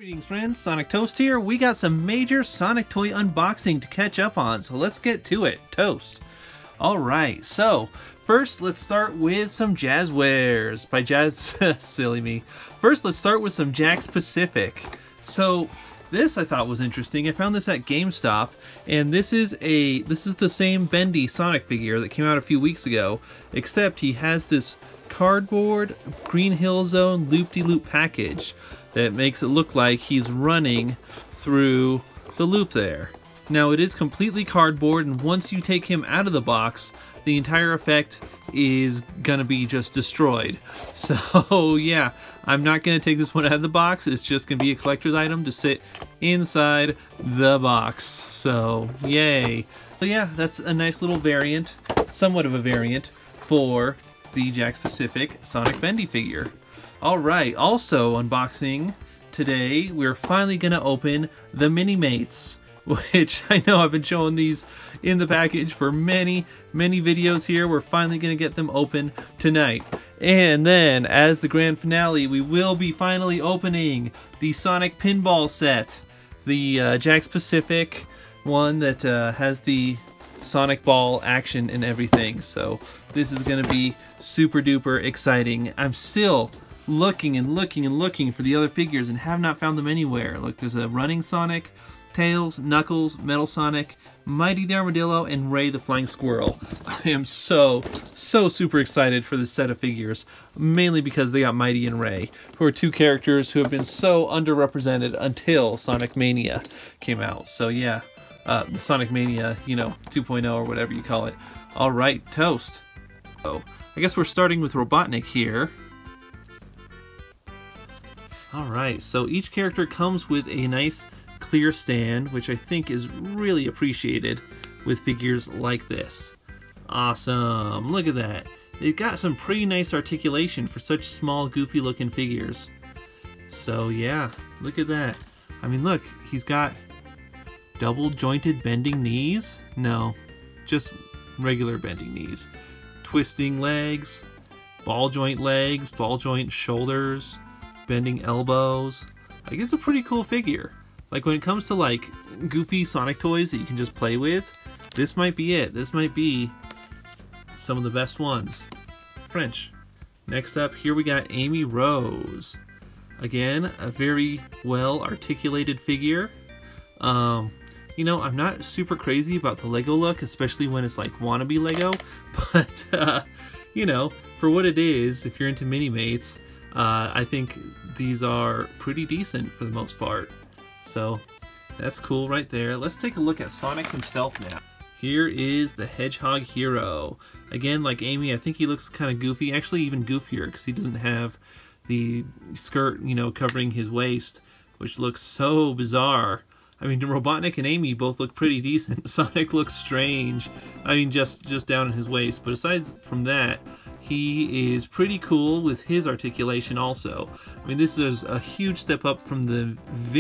Greetings friends, Sonic Toast here. We got some major Sonic toy unboxing to catch up on, so let's get to it. Toast. Alright, so first let's start with some Jazzwares by Jazz... silly me. First let's start with some Jakks Pacific. So this I thought was interesting. I found this at GameStop, and this is the same Bendy Sonic figure that came out a few weeks ago, except he has this cardboard Green Hill Zone loop-de-loop package that makes it look like he's running through the loop there. Now it is completely cardboard, and once you take him out of the box, the entire effect is gonna be just destroyed. So yeah, I'm not gonna take this one out of the box. It's just gonna be a collector's item to sit inside the box. So yay. So yeah, that's a nice little variant, somewhat of a variant, for the Jakks Pacific Sonic Bendy figure. Alright, also unboxing today, we're finally gonna open the Mini-Mates, which I know I've been showing these in the package for many videos here. We're finally gonna get them open tonight. And then, as the grand finale, we will be finally opening the Sonic Pinball set, the Jakks Pacific one that has the Sonic Ball action and everything. So this is gonna be super duper exciting. I'm still looking and looking and looking for the other figures and have not found them anywhere. Look, there's a running Sonic, Tails, Knuckles, Metal Sonic, Mighty the Armadillo, and Ray the Flying Squirrel. I am so super excited for this set of figures, mainly because they got Mighty and Ray, who are two characters who have been so underrepresented until Sonic Mania came out. So yeah, the Sonic Mania, you know, 2.0 or whatever you call it. Alright, Toast. So, I guess we're starting with Robotnik here. Alright, so each character comes with a nice clear stand, which I think is really appreciated with figures like this. Awesome, look at that. They've got some pretty nice articulation for such small, goofy looking figures. So yeah, look at that. I mean look, he's got double jointed bending knees? No, just regular bending knees. Twisting legs, ball joint shoulders, bending elbows. Like, it's a pretty cool figure. Like, when it comes to like goofy Sonic toys that you can just play with, this might be it. This might be some of the best ones. French. Next up, here we got Amy Rose. Again, a very well articulated figure. You know, I'm not super crazy about the Lego look, especially when it's like wannabe Lego, but you know, for what it is, if you're into Mini-Mates, I think these are pretty decent for the most part. So that's cool right there. Let's take a look at Sonic himself now. Here is the Hedgehog Hero. Again, like Amy, I think he looks kind of goofy, actually even goofier, because he doesn't have the skirt, you know, covering his waist, which looks so bizarre. I mean, Robotnik and Amy both look pretty decent. Sonic looks strange. I mean, just down in his waist. But aside from that, he is pretty cool with his articulation also. I mean, this is a huge step up from the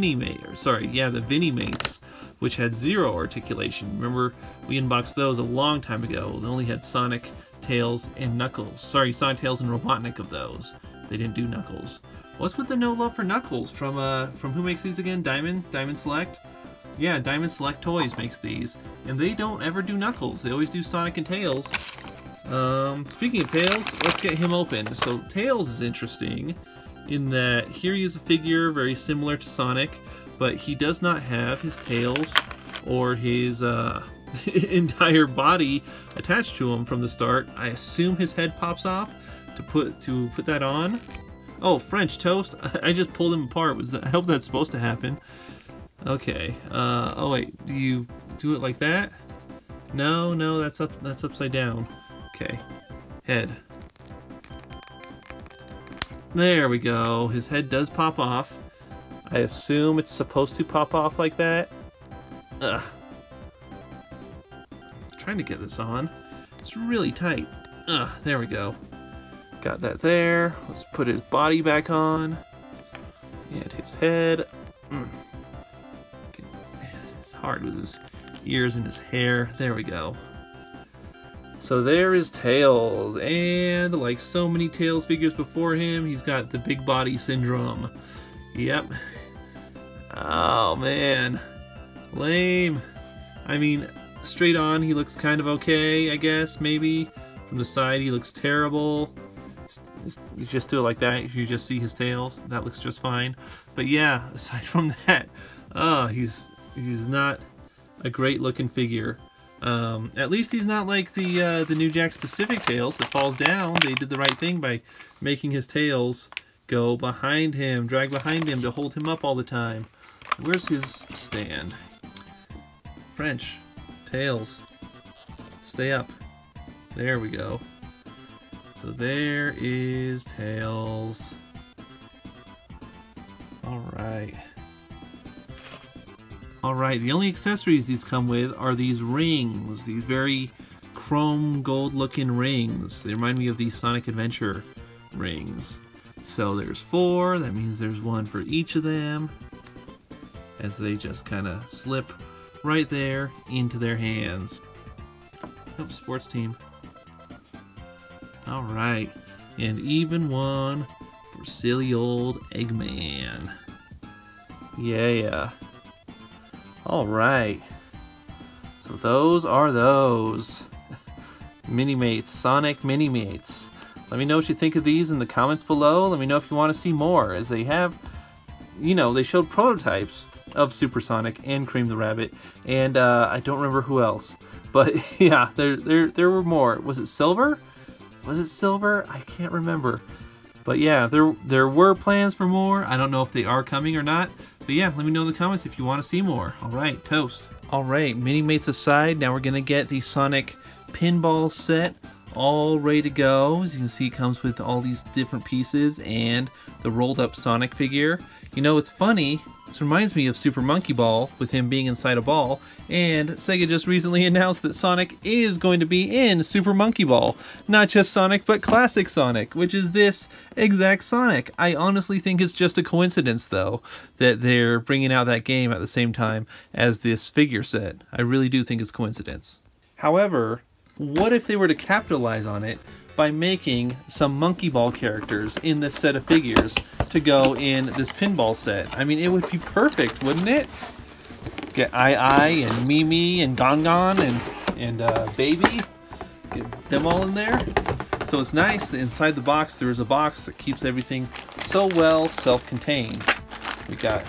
the Mini-Mates, which had zero articulation. Remember, we unboxed those a long time ago. They only had Sonic, Tails, and Knuckles. Sorry, Sonic, Tails, and Robotnik of those. They didn't do Knuckles. What's with the no love for Knuckles? From who makes these again? Diamond Select? Yeah, Diamond Select Toys makes these. And they don't ever do Knuckles. They always do Sonic and Tails. Speaking of Tails, let's get him open. So Tails is interesting in that here he is a figure very similar to Sonic, but he does not have his tails or his entire body attached to him from the start. I assume his head pops off to put that on. Oh, French Toast! I just pulled him apart. I hope that's supposed to happen. Okay. Oh wait, do you do it like that? No, that's upside down. Okay. Head. There we go. His head does pop off. I assume it's supposed to pop off like that. Ugh. Trying to get this on. It's really tight. There we go. Got that there. Let's put his body back on. And his head. It's hard with his ears and his hair. There we go. So there is Tails, and like so many Tails figures before him, he's got the big body syndrome. Yep. Oh man, lame. I mean, straight on he looks kind of okay, I guess, maybe. From the side he looks terrible. You just do it like that, you just see his tails, that looks just fine. But yeah, aside from that, he's not a great looking figure. At least he's not like the New Jakks Pacific tails that falls down. They did the right thing by making his tails go behind him, drag behind him to hold him up all the time. Where's his stand? French, tails, stay up. There we go. So there is Tails. Alright. Alright, the only accessories these come with are these rings. These very chrome gold looking rings. They remind me of the Sonic Adventure rings. So there's 4, that means there's 1 for each of them. As they just kind of slip right there into their hands. Oops, sports team. Alright, and even 1 for silly old Eggman. Yeah. Alright. So those are those. Mini-Mates, Sonic Mini-Mates. Let me know what you think of these in the comments below. Let me know if you want to see more, as they have, you know, they showed prototypes of Super Sonic and Cream the Rabbit, and I don't remember who else. But yeah, there were more. Was it Silver? Was it Silver? I can't remember. But yeah, there were plans for more. I don't know if they are coming or not. But yeah, let me know in the comments if you want to see more. Alright, toast. Alright, Mini-Mates aside, now we're going to get the Sonic pinball set all ready to go. As you can see, it comes with all these different pieces and the rolled up Sonic figure. You know, it's funny. This reminds me of Super Monkey Ball, with him being inside a ball, and Sega just recently announced that Sonic is going to be in Super Monkey Ball. Not just Sonic, but classic Sonic, which is this exact Sonic. I honestly think it's just a coincidence, though, that they're bringing out that game at the same time as this figure set. I really do think it's coincidence. However, what if they were to capitalize on it by making some Monkey Ball characters in this set of figures to go in this pinball set? I mean, it would be perfect, wouldn't it? Get Ai and Mimi and Gongon and Baby. Get them all in there. So it's nice that inside the box there is a box that keeps everything so well self-contained. We got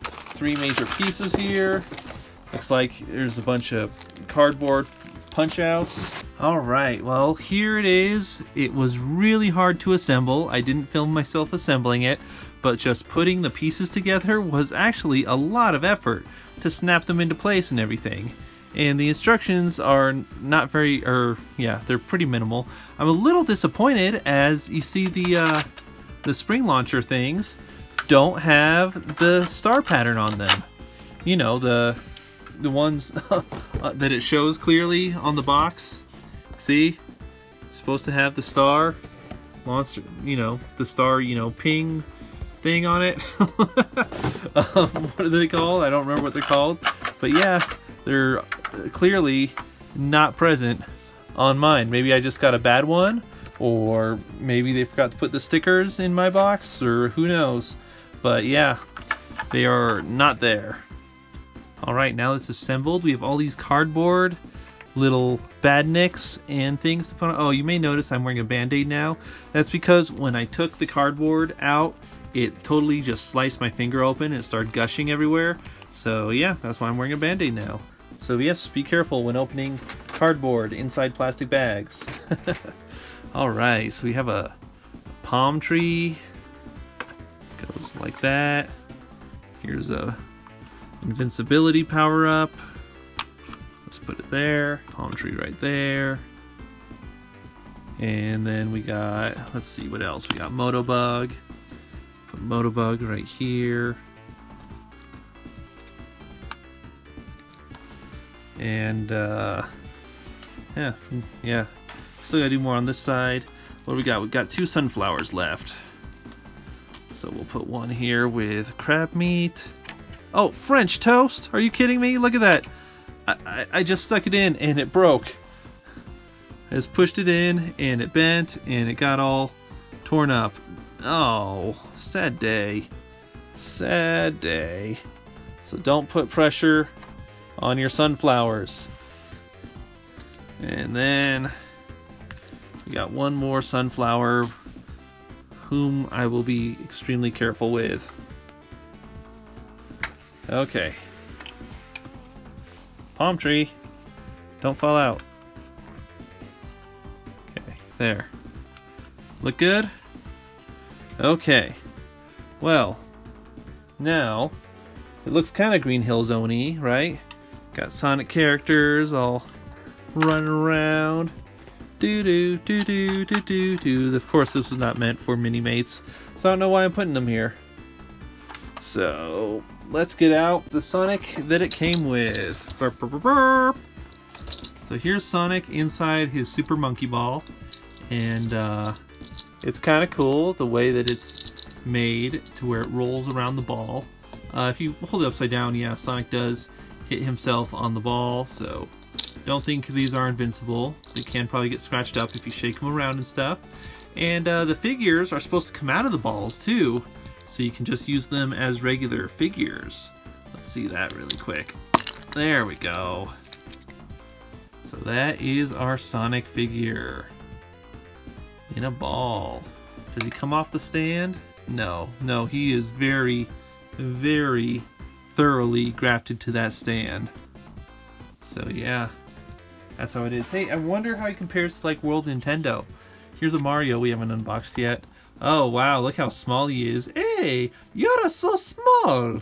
3 major pieces here. Looks like there's a bunch of cardboard punch outs. Alright, well, here it is. It was really hard to assemble. I didn't film myself assembling it, but just putting the pieces together was actually a lot of effort to snap them into place and everything. And the instructions are not very, they're pretty minimal. I'm a little disappointed, as you see the spring launcher things don't have the star pattern on them. You know, the ones that it shows clearly on the box. See? It's supposed to have the star monster, you know, the star, you know, ping thing on it. What are they called? I don't remember what they're called. But yeah, they're clearly not present on mine. Maybe I just got a bad one, or maybe they forgot to put the stickers in my box, or who knows. But yeah, they are not there. Alright, now it's assembled. We have all these cardboard little badniks and things to put on. Oh, you may notice I'm wearing a band-aid now. That's because when I took the cardboard out, it totally just sliced my finger open and it started gushing everywhere. So yeah, that's why I'm wearing a band-aid now. So yes, be careful when opening cardboard inside plastic bags. Alright, so we have a palm tree. Goes like that. Here's a invincibility power-up. Let's put it there. Palm tree right there. And then we got, let's see what else. We got Motobug. Put Motobug right here. And yeah. Still gotta do more on this side. What do we got? We've got 2 sunflowers left. So we'll put one here with crab meat. Oh, French toast? Are you kidding me? Look at that. I just stuck it in and it broke. I just pushed it in and it bent and it got all torn up. Oh, sad day. Sad day. So don't put pressure on your sunflowers. And then we got one more sunflower whom I will be extremely careful with. Okay. Palm tree, don't fall out. Okay, there. Look good? Okay. Well, now it looks kind of Green Hill Zone-y, right? Got Sonic characters all running around. Do do do do do do do. Of course, this was not meant for Mini-Mates, so I don't know why I'm putting them here. So let's get out the Sonic that it came with. Burp, burp, burp, burp. So here's Sonic inside his Super Monkey Ball, and it's kind of cool the way that it's made to where it rolls around the ball. If you hold it upside down, yeah, Sonic does hit himself on the ball, so don't think these are invincible. They can probably get scratched up if you shake them around and stuff. And the figures are supposed to come out of the balls too, so you can just use them as regular figures. Let's see that really quick. There we go. So that is our Sonic figure in a ball. Does he come off the stand? No, no, he is very, very thoroughly grafted to that stand. So yeah, that's how it is. Hey, I wonder how he compares to like World Nintendo. Here's a Mario we haven't unboxed yet. Oh wow, look how small he is. Hey, you're so small.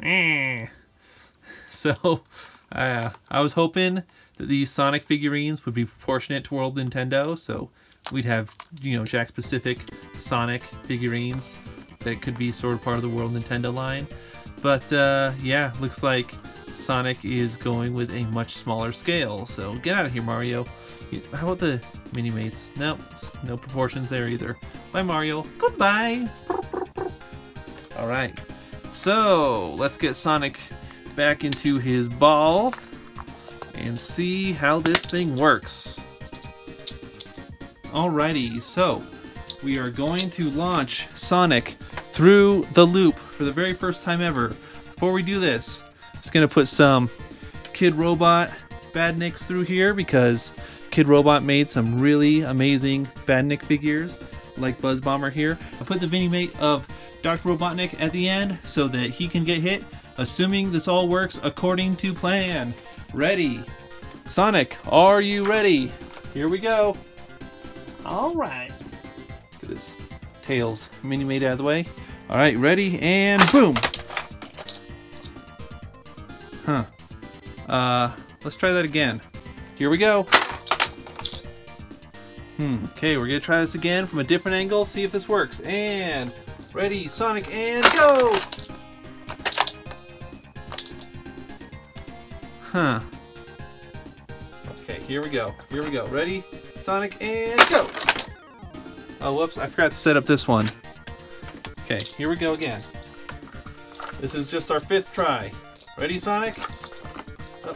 So I was hoping that these Sonic figurines would be proportionate to World Nintendo, so we'd have, you know, Jakks Pacific Sonic figurines that could be sort of part of the World Nintendo line. But yeah, looks like Sonic is going with a much smaller scale. So get out of here, Mario. How about the Mini-Mates? No, no proportions there either. Bye, Mario. Goodbye. Alright, so let's get Sonic back into his ball and see how this thing works. Alrighty, so we are going to launch Sonic through the loop for the very first time ever. Before we do this, I'm just going to put some Kidrobot Badniks through here because Kidrobot made some really amazing Badnik figures like Buzz Bomber here. I put the Mini-Mate of Dr. Robotnik at the end so that he can get hit, assuming this all works according to plan. Ready? Sonic, are you ready? Here we go. Alright. Look at his tails. Mini-Mate out of the way. Alright, ready? And boom! Huh. Let's try that again. Here we go. Okay, we're gonna try this again from a different angle, see if this works. And ready, Sonic, and go! Huh. Okay, here we go. Here we go. Ready, Sonic, and go! Oh, whoops, I forgot to set up this one. Okay, here we go again. This is just our 5th try. Ready, Sonic? Oh.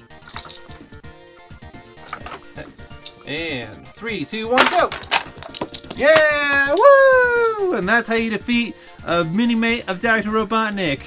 And 3, 2, 1, go! Yeah! Woo! And that's how you defeat a Mini-Mate of Dr. Robotnik.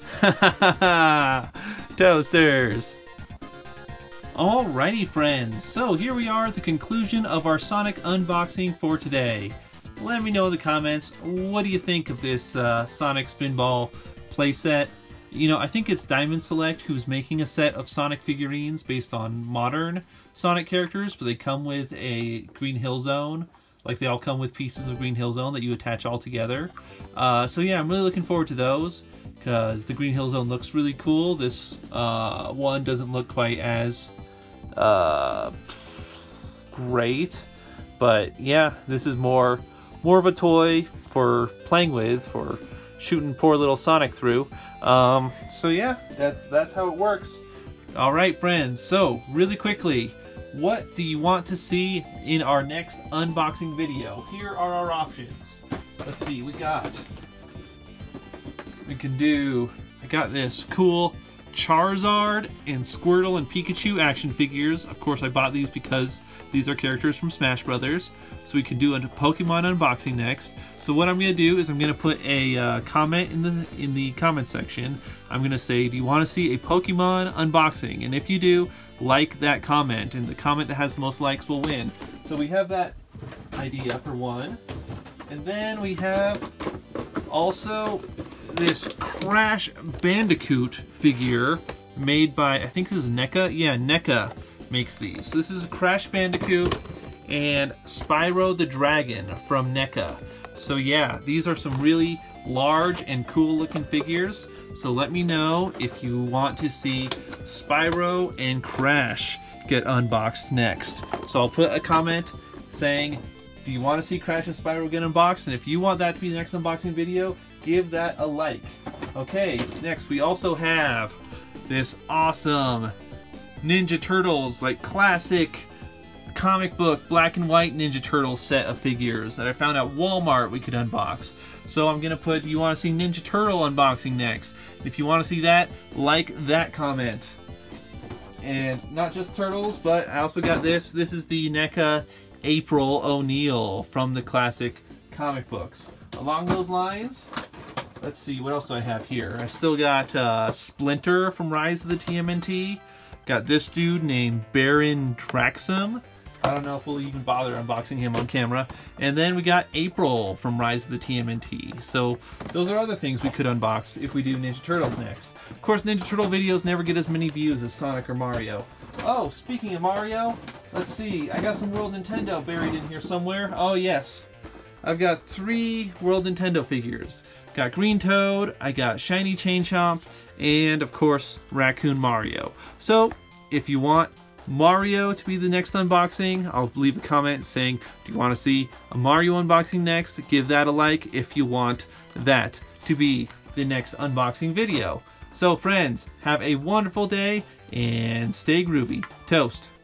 Toasters. Alrighty, friends. So here we are at the conclusion of our Sonic unboxing for today. Let me know in the comments, what do you think of this Sonic Spinball playset? You know, I think it's Diamond Select who's making a set of Sonic figurines based on modern Sonic characters, but they come with a Green Hill Zone. Like, they all come with pieces of Green Hill Zone that you attach all together. So yeah, I'm really looking forward to those, because the Green Hill Zone looks really cool. This one doesn't look quite as great, but yeah, this is more of a toy for playing with, for shooting poor little Sonic through. So yeah, that's how it works. All right, friends, so really quickly, what do you want to see in our next unboxing video? Here are our options. Let's see, we got I got this cool Charizard and Squirtle and Pikachu action figures. Of course, I bought these because these are characters from Smash Brothers. So we can do a Pokemon unboxing next. So what I'm going to do is I'm going to put a comment in the comment section I'm gonna say, do you want to see a Pokemon unboxing? And if you do, like that comment, and the comment that has the most likes will win. So we have that idea for one. And then we have also this Crash Bandicoot figure made by, I think this is NECA? Yeah, NECA makes these. So this is Crash Bandicoot and Spyro the Dragon from NECA. So yeah, these are some really large and cool looking figures. So let me know if you want to see Spyro and Crash get unboxed next. So I'll put a comment saying, do you want to see Crash and Spyro get unboxed? And if you want that to be the next unboxing video, give that a like. Okay, next we also have this awesome Ninja Turtles, like classic comic book black and white Ninja Turtle set of figures that I found at Walmart we could unbox. So I'm gonna put, do you want to see Ninja Turtle unboxing next? If you want to see that, like that comment. And not just turtles, but I also got this. This is the NECA April O'Neil from the classic comic books. Along those lines, let's see, what else do I have here? I still got Splinter from Rise of the TMNT. Got this dude named Baron Traxxum. I don't know if we'll even bother unboxing him on camera. And then we got April from Rise of the TMNT. So those are other things we could unbox if we do Ninja Turtles next. Of course, Ninja Turtle videos never get as many views as Sonic or Mario. Oh, speaking of Mario, let's see. I got some World Nintendo buried in here somewhere. Oh yes, I've got 3 World Nintendo figures. Got Green Toad, I got Shiny Chain Chomp, and of course, Raccoon Mario. So, if you want Mario to be the next unboxing, I'll leave a comment saying, do you want to see a Mario unboxing next? Give that a like if you want that to be the next unboxing video. So friends, have a wonderful day and stay groovy. Toast.